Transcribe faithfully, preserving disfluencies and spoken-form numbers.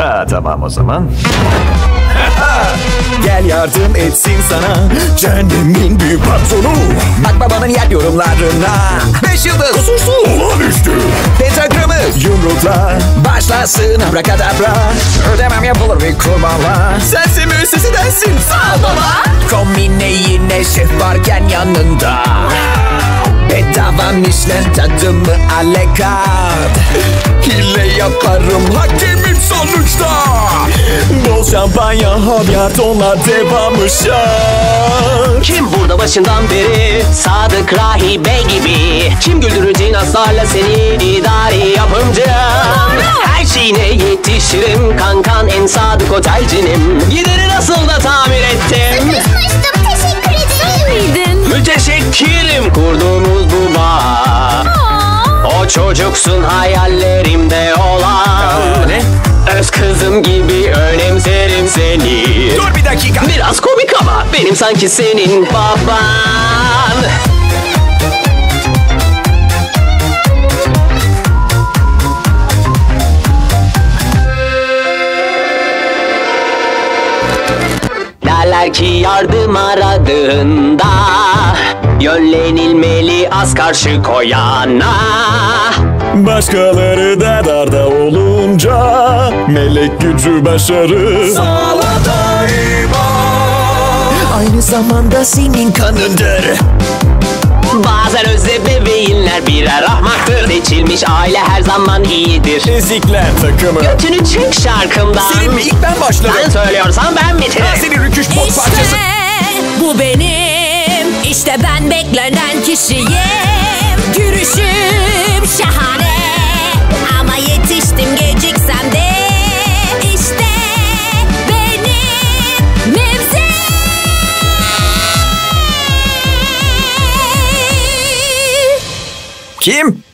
Ha, tamam o zaman. Gel yardım etsin sana cehennemin büyük patronu. Bak babanın yer yorumlarına. Beş yıldız kusursuz olağanüstü pentagramı yumrukla başlasın abrakadabra. Ödemem yapılır bir kurbanla. Sensin müessesi dersin, sağ ol baba. Kombine yine şef varken yanında. Bedava Michelin tadımı alekat. Hile yaparım hakemim sonuçta. Bol şampanya, havyar, tonlar devamı şart. Kim burada başından beri Sadık Rahibe gibi? Kim güldürür dinozorla seni idari yapımcı? Her şeyine yetişirim kankan, en sadık otelcinim. Gideri nasıl da tamir ettim. Sıkışmıştım, teşekkür ederim. Müteşekkirim kurduğumuz bu bağ. O çocuksun hayallerimde olan. Ne? Öz kızım gibi önemserim seni. Dur bir dakika. Biraz komik ama benim sanki senin baban. Derler ki yardım aradığında yönlenilmeli az karşı koyana. Başkaları da darda olunca melek gücü başarı sağla daima. Aynı zamanda senin kanındır. Bazen özde bebeğinler birer ahmaktır. Seçilmiş aile her zaman iyidir. Ezikler takımı. Götünü çık şarkımdan. Senin mi? İlk ben başlarım. Sen söylüyorsan ben bitiririm. Ben senin rüküş pot İşte parçası. bu benim, işte ben beklenen kişiyim. Yürüyüşüm şahane ama yetiştim geciksem de. İşte benim mevsim. Kim?